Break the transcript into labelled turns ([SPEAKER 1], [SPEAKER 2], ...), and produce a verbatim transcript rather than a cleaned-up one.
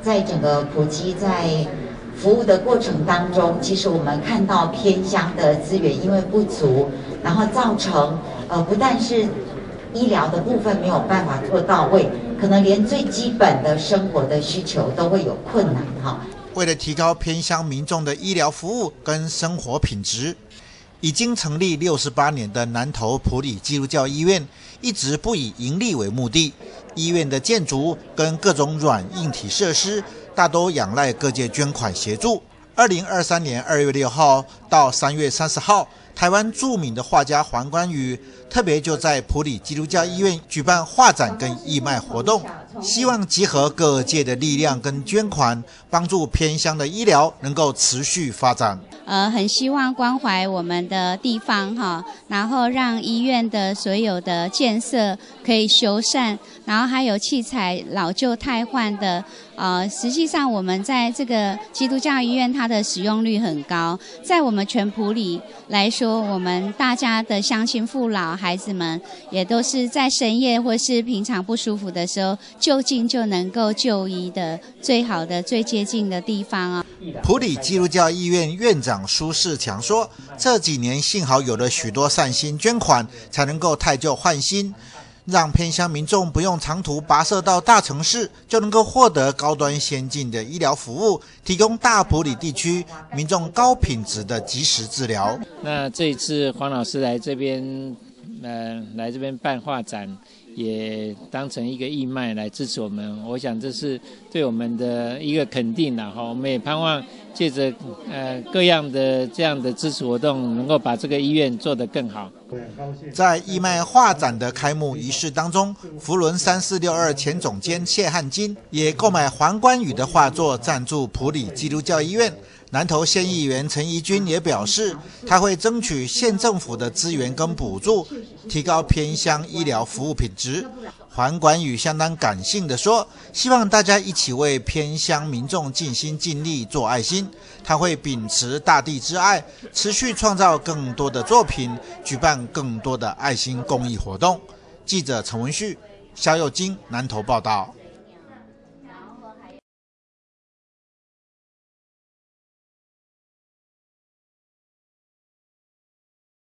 [SPEAKER 1] 在整个普及在服务的过程当中，其实我们看到偏乡的资源因为不足，然后造成呃不但是医疗的部分没有办法做到位，可能连最基本的生活的需求都会有困难哈。
[SPEAKER 2] 为了提高偏乡民众的医疗服务跟生活品质，已经成立六十八年的南投埔里基督教医院，一直不以盈利为目的。医院的建筑跟各种软硬体设施，大都仰赖各界捐款协助。二零二三年二月六号到三月三十号，台湾著名的画家黄冠宇特别就在埔里基督教医院举办画展跟义卖活动，希望集合各界的力量跟捐款，帮助偏乡的医疗能够持续发展。
[SPEAKER 3] 呃，很希望关怀我们的地方哈，然后让医院的所有的建设可以修缮，然后还有器材老旧汰换的。呃，实际上我们在这个基督教医院，它的使用率很高。在我们全埔里来说，我们大家的乡亲父老孩子们，也都是在深夜或是平常不舒服的时候，就近就能够就医的最好的、最接近的地方啊。
[SPEAKER 2] 埔里基督教医院院长苏世强说，这几年幸好有了许多善心捐款，才能够汰旧换新，让偏乡民众不用长途跋涉到大城市，就能够获得高端先进的医疗服务，提供大埔里地区民众高品质的及时治疗。
[SPEAKER 4] 那这一次黄老师来这边，呃，来这边办画展，也当成一个义卖来支持我们，我想这是对我们的一个肯定啦。我们也盼望借着呃各样的这样的支持活动，能够把这个医院做得更好。
[SPEAKER 2] 在义卖画展的开幕仪式当中，福伦三四六二前总监谢汉金也购买黄冠宇的画作赞助埔里基督教医院。南投县议员陈怡君也表示，他会争取县政府的资源跟补助，提高偏乡医疗服务品质。黄冠宇相当感性地说，希望大家一起为偏乡民众尽心尽力做爱心。他会秉持大地之爱，持续创造更多的作品，举办更多的爱心公益活动。记者陈文旭、肖佑金南投报道。